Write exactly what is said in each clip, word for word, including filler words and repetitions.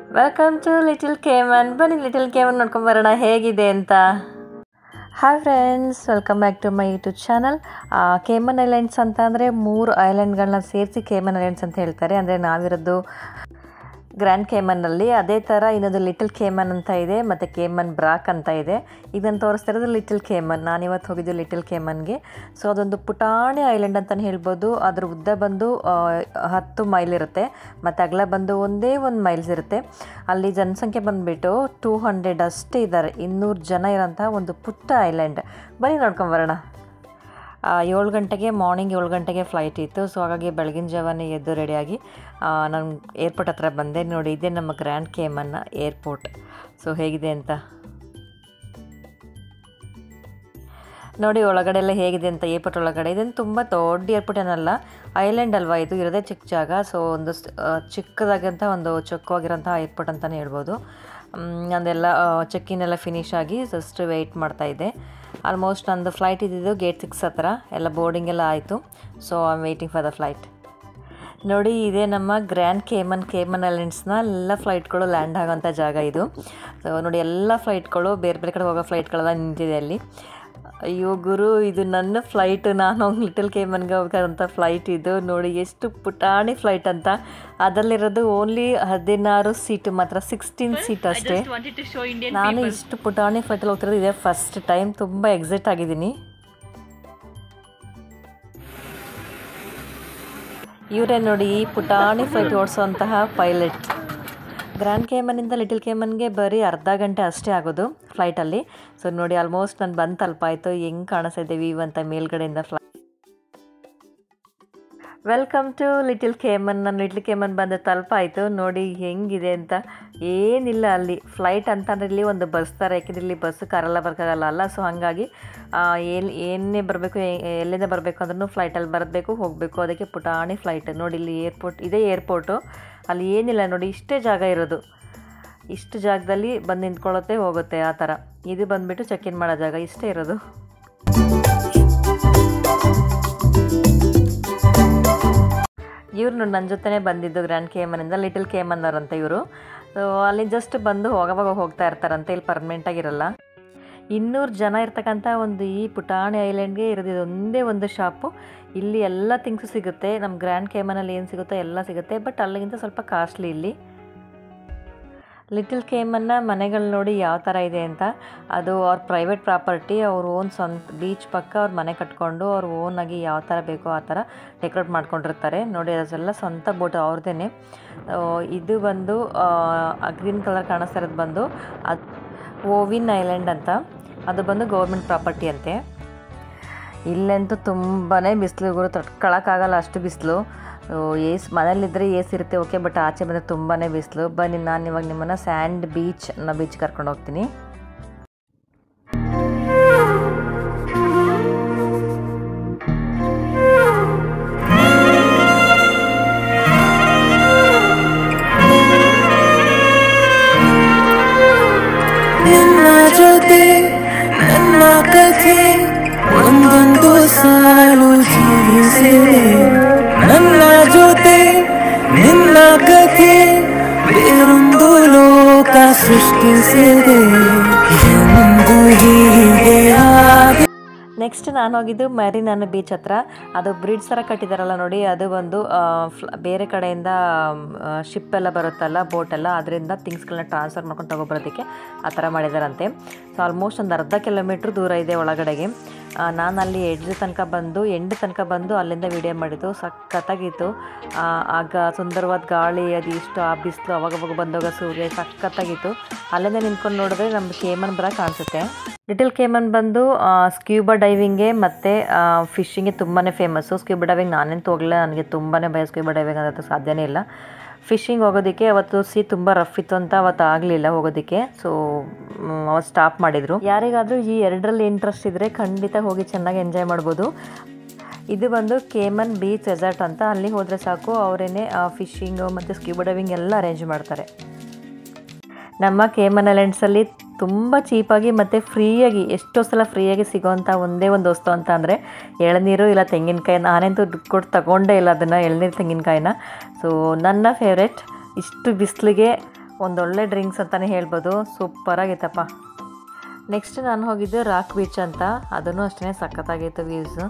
Welcome to Little Cayman. ಬನ್ನಿ Little Cayman ನೋಡ್ಕೊಂಡು ಬರೋಣ ಹೇಗಿದೆ ಅಂತ. Hi friends, welcome back to my YouTube channel. Cayman islands ಅಂತ ಅಂದರೆ ಮೂರು ಐಲ್ಯಾಂಡ್ಗಳನ್ನ ಸೇರಿಸಿ ಕೇಮನ್ ಐಲ್ಯಾಂಡ್ಸ್ ಅಂತ ಹೇಳ್ತಾರೆ. ಅಂದರೆ ನಾವಿರೋದು ಗ್ರ್ಯಾಂಡ್ ಕೇಮನ್ನಲ್ಲಿ. ಅದೇ ಥರ ಇನ್ನೊಂದು ಲಿಟಲ್ ಕೇಮನ್ ಅಂತ ಇದೆ, ಮತ್ತು ಕೇಮನ್ ಬ್ರಾಕ್ ಅಂತ ಇದೆ. ಇದನ್ನು ತೋರಿಸ್ತಾ ಇರೋದು ಲಿಟಲ್ ಕೇಮನ್. ನಾನಿವತ್ತು ಹೋಗಿದ್ದು ಲಿಟಲ್ ಕೇಮನ್ಗೆ. ಸೊ ಅದೊಂದು ಪುಟಾಣಿ ಐಲ್ಯಾಂಡ್ ಅಂತಲೇ ಹೇಳ್ಬೋದು. ಅದ್ರ ಉದ್ದ ಬಂದು ಹತ್ತು ಮೈಲ್ ಇರುತ್ತೆ, ಮತ್ತು ಅಗಲ ಬಂದು ಒಂದೇ ಒಂದು ಮೈಲ್ಸ್ ಇರುತ್ತೆ. ಅಲ್ಲಿ ಜನಸಂಖ್ಯೆ ಬಂದುಬಿಟ್ಟು ಟೂ ಹಂಡ್ರೆಡ್ ಅಷ್ಟೇ ಇದ್ದಾರೆ. ಇನ್ನೂರು ಜನ ಇರೋಂಥ ಒಂದು ಪುಟ್ಟ ಐಲ್ಯಾಂಡ್. ಬನ್ನಿ ನೋಡ್ಕೊಂಬರೋಣ. ಏಳು ಗಂಟೆಗೆ ಮಾರ್ನಿಂಗ್ ಏಳು ಗಂಟೆಗೆ ಫ್ಲೈಟ್ ಇತ್ತು. ಸೊ ಹಾಗಾಗಿ ಬೆಳಗಿನ ಜಾವನೇ ಎದ್ದು ರೆಡಿಯಾಗಿ ನಾನು ಏರ್ಪೋರ್ಟ್ ಹತ್ರ ಬಂದೆ. ನೋಡಿ, ಇದೇ ನಮ್ಮ ಗ್ರ್ಯಾಂಡ್ ಕೇಮನ್ನ ಏರ್ಪೋರ್ಟ್. ಸೊ ಹೇಗಿದೆ ಅಂತ ನೋಡಿ, ಒಳಗಡೆ ಎಲ್ಲ ಹೇಗಿದೆ ಅಂತ. ಏರ್ಪೋರ್ಟ್ ಒಳಗಡೆ ಇದೇನು ತುಂಬ ದೊಡ್ಡ ಏರ್ಪೋರ್ಟ್ ಏನಲ್ಲ, ಐಲ್ಯಾಂಡ್ ಅಲ್ವಾ ಇದು, ಇರೋದೇ ಚಿಕ್ಕ ಜಾಗ. ಸೊ ಒಂದು ಚಿಕ್ಕದಾಗಂಥ ಒಂದು ಚೊಕ್ಕವಾಗಿರೋಂಥ ಏರ್ಪೋರ್ಟ್ ಅಂತಲೇ ಹೇಳ್ಬೋದು. ಅದೆಲ್ಲ ಚೆಕ್ಕಿನ್ ಎಲ್ಲ ಫಿನಿಶ್ ಆಗಿ ಜಸ್ಟ್ ವೆಯ್ಟ್ ಮಾಡ್ತಾಯಿದ್ದೆ. ಆಲ್ಮೋಸ್ಟ್ ನಂದು ಫ್ಲೈಟ್ ಇದ್ದಿದ್ದು ಗೇಟ್ ಸಿಕ್ಸ್ ಹತ್ರ, ಎಲ್ಲ ಬೋರ್ಡಿಂಗ್ ಎಲ್ಲ ಆಯಿತು. So I am waiting for the flight. ನೋಡಿ, ಇದೇ ನಮ್ಮ ಗ್ರ್ಯಾಂಡ್ ಕೇಮನ್ ಕೇಮನ್ ಐಲ್ಯಾಂಡ್ಸ್ನ ಎಲ್ಲ ಫ್ಲೈಟ್ಗಳು ಲ್ಯಾಂಡ್ ಆಗೋಂಥ ಜಾಗ ಇದು. ಸೊ ನೋಡಿ, ಎಲ್ಲ ಫ್ಲೈಟ್ಗಳು ಬೇರೆ ಬೇರೆ ಕಡೆ ಹೋಗೋ ಫ್ಲೈಟ್ಗಳೆಲ್ಲ ನಿಂತಿದೆ ಅಲ್ಲಿ. ಅಯ್ಯೋ ಗುರು, ಇದು ನನ್ನ ಫ್ಲೈಟ್. ನಾನು ಲಿಟಲ್ ಕೇಮನ್ಗೆ ಹೋಗೋಂಥ ಫ್ಲೈಟ್ ಇದು. ನೋಡಿ ಎಷ್ಟು ಪುಟಾಣಿ ಫ್ಲೈಟ್ ಅಂತ. ಅದರಲ್ಲಿರೋದು ಓನ್ಲಿ ಹದಿನಾರು ಸೀಟು ಮಾತ್ರ, ಸಿಕ್ಸ್ಟೀನ್ ಸೀಟ್ ಅಷ್ಟೇ. ನಾನು ಇಷ್ಟು ಪುಟಾಣಿ ಫ್ಲೈಟಲ್ಲಿ ಹೋಗ್ತಿರೋದು ಇದೇ ಫಸ್ಟ್ ಟೈಮ್. ತುಂಬ ಎಕ್ಸೈಟ್ ಆಗಿದ್ದೀನಿ. ಇವರೇ ನೋಡಿ ಈ ಪುಟಾಣಿ ಫ್ಲೈಟ್ ಓಡಿಸೋಂತಹ ಪೈಲಟ್. ಗ್ರ್ಯಾಂಡ್ ಕೇಮನ್ನಿಂದ ಲಿಟಲ್ ಕೇಮನ್ಗೆ ಬರೀ ಅರ್ಧ ಗಂಟೆ ಅಷ್ಟೇ ಆಗೋದು ಫ್ಲೈಟಲ್ಲಿ. ಸೊ ನೋಡಿ, ಆಲ್ಮೋಸ್ಟ್ ನಾನು ಬಂದು ತಲುಪಾಯಿತು. ಹೆಂಗೆ ಕಾಣಿಸ್ತಾ ಇದೆ ವ್ಯೂ ಅಂತ ಮೇಲ್ಗಡೆಯಿಂದ fly. Welcome to Little Cayman. ನಾನು ಲಿಟಲ್ ಕೇಮನ್ ಬಂದು ತಲುಪಾಯಿತು. ನೋಡಿ ಹೆಂಗಿದೆ ಅಂತ. ಏನಿಲ್ಲ ಅಲ್ಲಿ ಫ್ಲೈಟ್ ಅಂತಂದರೆ ಇಲ್ಲಿ ಒಂದು ಬಸ್ ಥರ, ಯಾಕೆಂದರೆ ಇಲ್ಲಿ ಬಸ್ಸು ಕಾರೆಲ್ಲ ಬರೋಕ್ಕಾಗಲ್ಲ ಅಲ್ಲ. ಸೊ ಹಾಗಾಗಿ ಏನು ಏನೇ ಬರಬೇಕು, ಎಲ್ಲಿಂದ ಬರಬೇಕು ಅಂದ್ರೂ ಫ್ಲೈಟಲ್ಲಿ ಬರಬೇಕು, ಹೋಗಬೇಕು. ಅದಕ್ಕೆ ಪುಟಾಣಿ ಫ್ಲೈಟ್. ನೋಡಿ ಇಲ್ಲಿ ಏರ್ಪೋರ್ಟ್, ಇದೇ ಏರ್ಪೋರ್ಟು. ಅಲ್ಲಿ ಏನಿಲ್ಲ ನೋಡಿ, ಇಷ್ಟೇ ಜಾಗ ಇರೋದು. ಇಷ್ಟು ಜಾಗದಲ್ಲಿ ಬಂದು ನಿಂತ್ಕೊಳ್ಳುತ್ತೆ, ಹೋಗುತ್ತೆ ಆ ಥರ. ಇದು ಬಂದುಬಿಟ್ಟು ಚೆಕ್ ಇನ್ ಮಾಡೋ ಜಾಗ, ಇಷ್ಟೇ ಇರೋದು. ಇವ್ರು ನನ್ನ ಜೊತೆನೇ ಬಂದಿದ್ದು ಗ್ರ್ಯಾಂಡ್ ಕೇಮನ್ನಿಂದ, ಲಿಟಲ್ ಕೇಮನ್ ಅವರಂತ ಇವರು. ಸೊ ಅಲ್ಲಿ ಜಸ್ಟ್ ಬಂದು ಹೋಗೋವಾಗ ಹೋಗ್ತಾ ಇರ್ತಾರಂತೆ, ಇಲ್ಲಿ ಪರ್ಮನೆಂಟಾಗಿರಲ್ಲ. ಇನ್ನೂರು ಜನ ಇರ್ತಕ್ಕಂಥ ಒಂದು ಈ ಪುಟಾಣಿ ಐಲ್ಯಾಂಡ್ಗೆ ಇರೋದು ಒಂದೇ ಒಂದು ಶಾಪು. ಇಲ್ಲಿ ಎಲ್ಲ ಥಿಂಗ್ಸು ಸಿಗುತ್ತೆ. ನಮ್ಮ ಗ್ರ್ಯಾಂಡ್ ಕೇಮನಲ್ಲಿ ಏನು ಸಿಗುತ್ತೋ ಎಲ್ಲ ಸಿಗುತ್ತೆ, ಬಟ್ ಅಲ್ಲಿಗಿಂತ ಸ್ವಲ್ಪ ಕಾಸ್ಟ್ಲಿ ಇಲ್ಲಿ. ಲಿಟಲ್ ಕೇಮನ್ನ ಮನೆಗಳು ನೋಡಿ ಯಾವ ಥರ ಇದೆ ಅಂತ. ಅದು ಅವ್ರ ಪ್ರೈವೇಟ್ ಪ್ರಾಪರ್ಟಿ. ಅವ್ರ ಓನ್ ಸ್ವಂತ ಬೀಚ್ ಪಕ್ಕ ಅವ್ರ ಮನೆ ಕಟ್ಕೊಂಡು ಅವ್ರ ಓನಾಗಿ ಯಾವ ಥರ ಬೇಕೋ ಆ ಥರ ಡೆಕೋರೇಟ್ ಮಾಡ್ಕೊಂಡಿರ್ತಾರೆ. ನೋಡಿ, ಅದೆಲ್ಲ ಸ್ವಂತ ಬೋಟ್ ಅವ್ರದ್ದೇ. ಇದು ಬಂದು ಗ್ರೀನ್ ಕಲರ್ ಕಾಣಿಸ್ತಾ ಇರೋದು ಬಂದು ಅದು ಓವಿನ್ ಐಲ್ಯಾಂಡ್ ಅಂತ. ಅದು ಬಂದು ಗೌರ್ಮೆಂಟ್ ಪ್ರಾಪರ್ಟಿ ಅಂತೆ. ಇಲ್ಲಂತೂ ತುಂಬಾ ಬಿಸಿಲು ಗುರು, ತಡ್ಕೊಳಕ್ಕಾಗಲ್ಲ ಅಷ್ಟು ಬಿಸಿಲು. ಏಸ್ ಮನೇಲಿದ್ದರೆ ಏಸ್ ಇರುತ್ತೆ ಓಕೆ, ಬಟ್ ಆಚೆ ಬಂದರೆ ತುಂಬಾ ಬಿಸಿಲು. ಬನ್ನಿ, ನಾನು ಇವಾಗ ನಿಮ್ಮನ್ನು ಸ್ಯಾಂಡ್ ಬೀಚ್ ಅನ್ನೋ ಬೀಚ್ ಕರ್ಕೊಂಡು ಹೋಗ್ತೀನಿ. ಜೊತೆ ನನ್ನ ಕಥೆ ಒಂದೊಂದು ಸಾಲು ಜೀವಿಸಿದೆ. ನನ್ನ ಜೊತೆ ನಿನ್ನ ಕಥೆ ಬೇರೊಂದು ಲೋಕ ಸೃಷ್ಟಿಸಿದೆ. ಎಂದು ಹೀಗೆ ಆಗಿ ನೆಕ್ಸ್ಟ್ ನಾನು ಹೋಗಿದ್ದು ಮೆರಿನಾ ಬೀಚ್ ಹತ್ರ. ಅದು ಬ್ರಿಡ್ಜ್ ಥರ ಕಟ್ಟಿದಾರಲ್ಲ ನೋಡಿ, ಅದು ಒಂದು ಬೇರೆ ಕಡೆಯಿಂದ ಶಿಪ್ ಎಲ್ಲ ಬರುತ್ತಲ್ಲ, ಬೋಟೆಲ್ಲ, ಅದರಿಂದ ಥಿಂಗ್ಸ್ಗಳನ್ನ ಟ್ರಾನ್ಸ್ಫರ್ ಮಾಡ್ಕೊಂಡು ತೊಗೊಬರೋದಕ್ಕೆ ಆ ಥರ ಮಾಡಿದಾರಂತೆ. ಸೊ ಆಲ್ಮೋಸ್ಟ್ ಒಂದು ಅರ್ಧ ಕಿಲೋಮೀಟ್ರ್ ದೂರ ಇದೆ ಒಳಗಡೆಗೆ. ನಾನು ಅಲ್ಲಿ ಎಡ್ಜ್ ತನಕ ಬಂದು ಎಂಡ್ ತನಕ ಬಂದು ಅಲ್ಲಿಂದ ವಿಡಿಯೋ ಮಾಡಿದ್ದು. ಸಖತ್ತಾಗಿತ್ತು. ಆಗ ಸುಂದರವಾದ ಗಾಳಿ, ಅದು ಇಷ್ಟು ಆ ಬಿಸಿಲು, ಅವಾಗವಾಗ ಬಂದೋಗ ಸೂರ್ಯ, ಸಖತ್ತಾಗಿತ್ತು. ಅಲ್ಲಿಂದ ನಿಂತ್ಕೊಂಡು ನೋಡಿದ್ರೆ ನಮ್ಮ ಕೇಮನ್ ಬ್ರಾ ಕಾಣಿಸುತ್ತೆ. ಲಿಟಲ್ ಕೇಮನ್ ಬಂದು ಸ್ಕ್ಯೂಬಾ ಡೈವಿಂಗ್ಗೆ ಮತ್ತು ಫಿಶಿಂಗ್ಗೆ ತುಂಬಾ ಫೇಮಸ್ಸು. ಸ್ಕ್ಯೂಬಾ ಡೈವಿಂಗ್ ನಾನೆಂತೂ ಹೋಗಲಿಲ್ಲ, ನನಗೆ ತುಂಬಾ ಭಯ ಸ್ಕ್ಯೂಬಾ ಡೈವಿಂಗ್ ಅನ್ನೋದು ಸಾಧ್ಯನೇ ಇಲ್ಲ. ಫಿಶಿಂಗ್ ಹೋಗೋದಕ್ಕೆ ಅವತ್ತು ಸಿ ತುಂಬ ರಫ್ ಇತ್ತು ಅಂತ ಅವತ್ತು ಆಗಲಿಲ್ಲ ಹೋಗೋದಕ್ಕೆ. ಸೊ ಅವತ್ತು ಸ್ಟಾಪ್ ಮಾಡಿದರು. ಯಾರಿಗಾದರೂ ಈ ಎರಡರಲ್ಲಿ ಇಂಟ್ರೆಸ್ಟ್ ಇದ್ದರೆ ಖಂಡಿತ ಹೋಗಿ ಚೆನ್ನಾಗಿ ಎಂಜಾಯ್ ಮಾಡ್ಬೋದು. ಇದು ಬಂದು ಕೇಮನ್ ಬೀಚ್ ರೆಸಾರ್ಟ್ ಅಂತ. ಅಲ್ಲಿ ಹೋದರೆ ಸಾಕು, ಅವರೇನೆ ಫಿಶಿಂಗು ಮತ್ತು ಸ್ಕ್ಯೂಬಾ ಡೈವಿಂಗ್ ಎಲ್ಲ ಅರೇಂಜ್ ಮಾಡ್ತಾರೆ. ನಮ್ಮ ಕೇಮನ್ ಐಲ್ಯಾಂಡ್ಸಲ್ಲಿ ತುಂಬ ಚೀಪಾಗಿ ಮತ್ತು ಫ್ರೀಯಾಗಿ, ಎಷ್ಟೋ ಸಲ ಫ್ರೀಯಾಗಿ ಸಿಗೋವಂಥ ಒಂದೇ ಒಂದು ವಸ್ತು ಅಂತ ಅಂದರೆ ಎಳನೀರು ಇಲ್ಲ ತೆಂಗಿನಕಾಯಿ. ನಾನಂತೂ ದುಡ್ಡು ಕೊಟ್ಟು ತಗೊಂಡೇ ಇಲ್ಲ ಅದನ್ನು, ಎಳನೀರು ತೆಂಗಿನಕಾಯಿನ. ಸೊ ನನ್ನ ಫೇವ್ರೆಟ್. ಇಷ್ಟು ಬಿಸಿಲಿಗೆ ಒಂದೊಳ್ಳೆ ಡ್ರಿಂಕ್ಸ್ ಅಂತಲೇ ಹೇಳ್ಬೋದು, ಸೂಪರಾಗಿತ್ತಪ್ಪ. ನೆಕ್ಸ್ಟ್ ನಾನು ಹೋಗಿದ್ದು ರಾಕ್ ಬೀಚ್ ಅಂತ, ಅದನ್ನು ಅಷ್ಟೇ ಸಖತ್ತಾಗಿತ್ತು ವ್ಯೂಸು.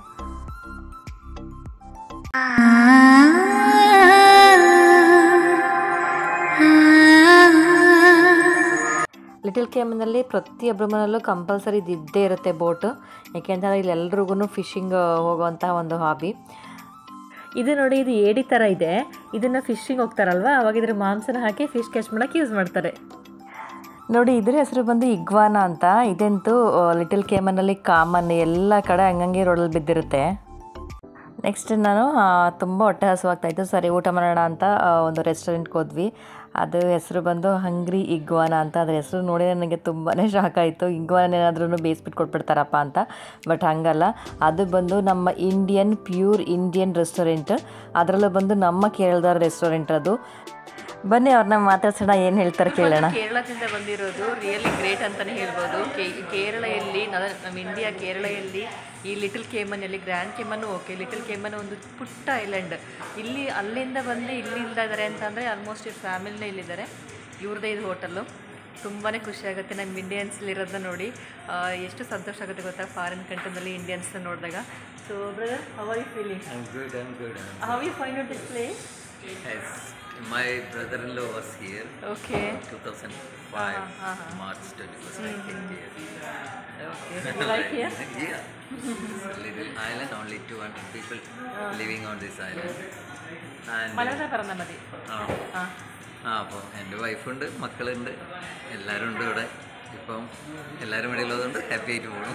ಲಿಟಲ್ ಕೇಮನಲ್ಲಿ ಪ್ರತಿಯೊಬ್ಬರ ಮನೆಯಲ್ಲೂ ಕಂಪಲ್ಸರಿ ಇದ್ದೇ ಇರುತ್ತೆ ಬೋಟು, ಯಾಕೆಂತಂದರೆ ಇಲ್ಲಿ ಎಲ್ರಿಗೂ ಫಿಶಿಂಗ್ ಹೋಗುವಂಥ ಒಂದು ಹಾಬಿ ಇದು. ನೋಡಿ, ಇದು ಏಡಿ ಥರ ಇದೆ, ಇದನ್ನು ಫಿಶಿಂಗ್ ಹೋಗ್ತಾರಲ್ವ, ಅವಾಗ ಇದ್ರ ಮಾಂಸನ ಹಾಕಿ ಫಿಶ್ ಕ್ಯಾಚ್ ಮಾಡೋಕ್ಕೆ ಯೂಸ್ ಮಾಡ್ತಾರೆ. ನೋಡಿ, ಇದ್ರ ಹೆಸರು ಬಂದು ಇಗ್ವಾನ ಅಂತ. ಇದಂತೂ ಲಿಟಲ್ ಕೇಮನಲ್ಲಿ ಕಾಮನ್, ಎಲ್ಲ ಕಡೆ ಹಂಗಂಗೆ ರೋಡಲ್ಲಿ ಬಿದ್ದಿರುತ್ತೆ. ನೆಕ್ಸ್ಟ್ ನಾನು ತುಂಬ ಹೊಟ್ಟೆ ಹಸುವಾಗ್ತಾಯಿತ್ತು, ಸರಿ ಊಟ ಮಾಡೋಣ ಅಂತ ಒಂದು ರೆಸ್ಟೋರೆಂಟ್ಗೆ ಹೋದ್ವಿ. ಅದು ಹೆಸರು ಬಂದು ಹಂಗ್ರಿ ಇಗ್ವಾನ ಅಂತ. ಅದ್ರ ಹೆಸರು ನೋಡಿ ನನಗೆ ತುಂಬಾ ಶಾಕ್ ಆಯಿತು. ಇಗ್ವಾನ ಏನಾದ್ರೂ ಬೇಯಿಸ್ಬಿಟ್ಟು ಕೊಟ್ಬಿಡ್ತಾರಪ್ಪ ಅಂತ, ಬಟ್ ಹಂಗಲ್ಲ. ಅದು ಬಂದು ನಮ್ಮ ಇಂಡಿಯನ್ ಪ್ಯೂರ್ ಇಂಡಿಯನ್ ರೆಸ್ಟೋರೆಂಟ್, ಅದರಲ್ಲೂ ಬಂದು ನಮ್ಮ ಕೇರಳದ ರೆಸ್ಟೋರೆಂಟ್ ಅದು. ಬನ್ನಿ ಅವ್ರನ್ನ ಮಾತಾಡ್ಸೋಣ, ಏನು ಹೇಳ್ತಾರೆ ಕೇಳೋಣ. ಕೇರಳದಿಂದ ಬಂದಿರೋದು ರಿಯಲಿ ಗ್ರೇಟ್ ಅಂತಲೇ ಹೇಳ್ಬೋದು. ಕೇರಳದಲ್ಲಿ ನಮ್ಮ ಇಂಡಿಯಾ ಕೇರಳದಲ್ಲಿ ಈ ಲಿಟಲ್ ಕೇಮನಲ್ಲಿ, ಗ್ರ್ಯಾಂಡ್ ಕೇಮನ್ನು ಓಕೆ, ಲಿಟಲ್ ಕೇಮನ್ ಒಂದು ಪುಟ್ಟ ಐಲ್ಯಾಂಡ್. ಇಲ್ಲಿ ಅಲ್ಲಿಂದ ಬಂದು ಇಲ್ಲಿ ಇಲ್ತಾ ಇದ್ದಾರೆ ಅಂತಂದರೆ ಆಲ್ಮೋಸ್ಟ್ ಈ ಫ್ಯಾಮಿಲಿನೇ ಇಲ್ಲಿದ್ದಾರೆ. ಇವ್ರದ್ದೇ ಇದು ಹೋಟೆಲ್ಲು. ತುಂಬಾ ಖುಷಿ ಆಗುತ್ತೆ ನಮ್ಮ ಇಂಡಿಯನ್ಸ್ಲಿರೋದನ್ನ ನೋಡಿ, ಎಷ್ಟು ಸಂತೋಷ ಆಗುತ್ತೆ ಗೊತ್ತಾ ಫಾರಿನ್ ಕಂಟ್ರಿನಲ್ಲಿ ಇಂಡಿಯನ್ಸ್ನ ನೋಡಿದಾಗ. So brother, how are you feeling? I'm good, I'm good. I'm how you find out this place? Yes, my brother-in-law was here. Okay. two thousand five, Uh-huh, uh-huh. March twenty-first, I came here. Okay. You like here? Yeah. It's a little island, only two hundred people living on this island. And Malayalam പറഞ്ഞാൽ മതി. ആ ആ അപ്പോൾ എൻ്റെ വൈഫുണ്ട്, മക്കളുണ്ട്, എല്ലാവരും ഉണ്ട് ഇവിടെ. ഇപ്പം എല്ലാവരും ഇവിടെ ഉള്ളതുകൊണ്ട് ഹാപ്പി ആയിട്ട് പോകണം.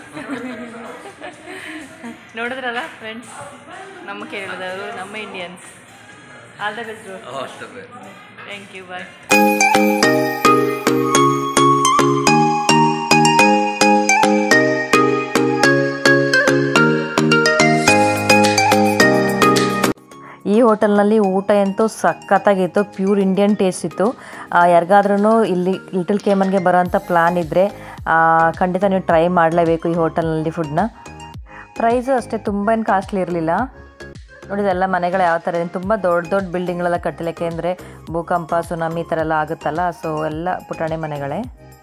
ನೋಡಿದ್ರಲ್ಲ ಫ್ರೆಂಡ್ಸ್, ನಮ್ಮ ಕೇರಳದವರು, ನಮ್ಮ Indians. All the best. All the best. Thank you, bye. ಈ ಹೋಟೆಲ್ನಲ್ಲಿ ಊಟ ಅಂತೂ ಸಖತ್ತಾಗಿತ್ತು, ಪ್ಯೂರ್ ಇಂಡಿಯನ್ ಟೇಸ್ಟ್ ಇತ್ತು. ಯಾರಿಗಾದ್ರೂ ಇಲ್ಲಿ ಲಿಟಲ್ ಕೇಮನ್ಗೆ ಬರೋಂಥ ಪ್ಲ್ಯಾನ್ ಇದ್ದರೆ ಖಂಡಿತ ನೀವು ಟ್ರೈ ಮಾಡಲೇಬೇಕು ಈ ಹೋಟೆಲ್ನಲ್ಲಿ ಫುಡ್ನ. ಪ್ರೈಸು ಅಷ್ಟೇ ತುಂಬ ಏನು ಕಾಸ್ಟ್ಲಿ ಇರಲಿಲ್ಲ. ನೋಡಿದೆಲ್ಲ ಮನೆಗಳು ಯಾವ ಥರ ಇದೆ, ತುಂಬ ದೊಡ್ಡ ದೊಡ್ಡ ಬಿಲ್ಡಿಂಗ್ಗಳೆಲ್ಲ ಕಟ್ಟಿಲ್ಲ, ಯಾಕೆಂದರೆ ಭೂಕಂಪ ಸುನಾಮಿ ಈ ಥರ ಎಲ್ಲ ಆಗುತ್ತಲ್ಲ, ಸೊ ಎಲ್ಲ ಪುಟಾಣಿ ಮನೆಗಳೇ.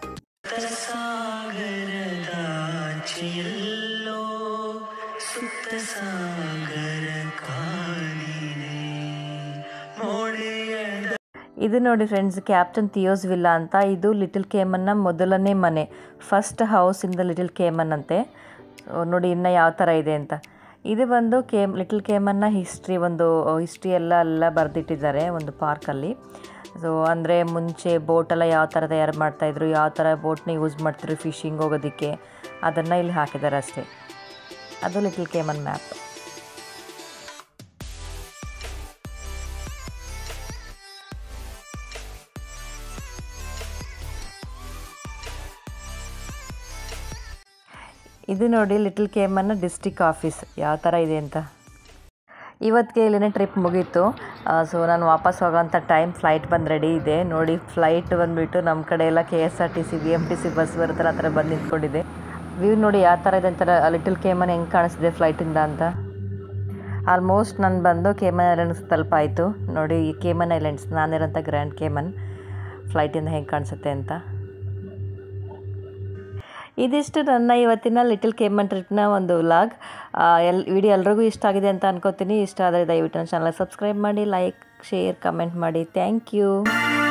ಇದು ನೋಡಿ ಫ್ರೆಂಡ್ಸ್, ಕ್ಯಾಪ್ಟನ್ ಥಿಯೋಸ್ ವಿಲ್ಲಾ ಅಂತ. ಇದು ಲಿಟಲ್ ಕೇಮನ್ನ ಮೊದಲನೇ ಮನೆ, first house in the Little Cayman ಅಂತೆ. ನೋಡಿ ಇನ್ನು ಯಾವ ಥರ ಇದೆ ಅಂತ. ಇದು ಬಂದು ಕೇಮ್ ಲಿಟಲ್ ಕೇಮನ್ನ ಹಿಸ್ಟ್ರಿ, ಒಂದು ಹಿಸ್ಟ್ರಿ ಎಲ್ಲ ಎಲ್ಲ ಬರೆದಿಟ್ಟಿದ್ದಾರೆ ಒಂದು ಪಾರ್ಕಲ್ಲಿ. ಸೊ ಅಂದರೆ ಮುಂಚೆ ಬೋಟೆಲ್ಲ ಯಾವ ಥರ ತಯಾರು ಮಾಡ್ತಾಯಿದ್ರು, ಯಾವ ಥರ ಬೋಟ್ನ ಯೂಸ್ ಮಾಡ್ತಿದ್ರು ಫಿಶಿಂಗ್ ಹೋಗೋದಕ್ಕೆ, ಅದನ್ನು ಇಲ್ಲಿ ಹಾಕಿದ್ದಾರೆ ಅಷ್ಟೇ. ಅದು ಲಿಟಲ್ ಕೇಮನ್ ಮ್ಯಾಪ್. ಇದು ನೋಡಿ ಲಿಟಲ್ ಕೇಮನ್ನ ಡಿಸ್ಟ್ರಿಕ್ಟ್ ಆಫೀಸ್ ಯಾವ ಥರ ಇದೆ ಅಂತ. ಇವತ್ತಿಗೆ ಇಲ್ಲಿನೇ ಟ್ರಿಪ್ ಮುಗೀತು. ಸೊ ನಾನು ವಾಪಸ್ ಹೋಗೋಂಥ ಟೈಮ್, ಫ್ಲೈಟ್ ಬಂದು ರೆಡಿ ಇದೆ. ನೋಡಿ ಫ್ಲೈಟ್ ಬಂದುಬಿಟ್ಟು ನಮ್ಮ ಕಡೆ ಎಲ್ಲ K S R T C B M T C bus ಬರುತ್ತಲ್ಲ ಆ ಥರ ಬಂದು ನಿಂತ್ಕೊಂಡಿದೆ. ವ್ಯೂ ನೋಡಿ ಯಾವ ಥರ ಇದೆ ಅಂತಾರೆ, ಲಿಟಲ್ ಕೇಮನ್ ಹೆಂಗೆ ಕಾಣಿಸ್ತಿದೆ ಫ್ಲೈಟಿಂದ ಅಂತ. ಆಲ್ಮೋಸ್ಟ್ ನಾನು ಬಂದು ಕೇಮನ್ ಐಲ್ಯಾಂಡ್ಸ್ ತಲುಪಾಯಿತು. ನೋಡಿ ಈ ಕೇಮನ್ ಐಲ್ಯಾಂಡ್ಸ್, ನಾನಿರೋಂಥ ಗ್ರ್ಯಾಂಡ್ ಕೇಮನ್, ಫ್ಲೈಟಿಂದ ಹೆಂಗೆ ಕಾಣಿಸುತ್ತೆ ಅಂತ. ಇದಿಷ್ಟು ನನ್ನ ಇವತ್ತಿನ ಲಿಟಲ್ ಕೇಮನ್ ಟ್ರಿಪ್ನ ಒಂದು ವ್ಲಾಗ್. ಎಲ್ ವಿಡಿಯೋ ಎಲ್ರಿಗೂ ಇಷ್ಟ ಆಗಿದೆ ಅಂತ ಅನ್ಕೋತೀನಿ. ಇಷ್ಟ ಆದರೆ ದಯವಿಟ್ಟು ನನ್ನ ಚಾನಲ್ ಸಬ್ಸ್ಕ್ರೈಬ್ ಮಾಡಿ, ಲೈಕ್, ಶೇರ್, ಕಮೆಂಟ್ ಮಾಡಿ. Thank you.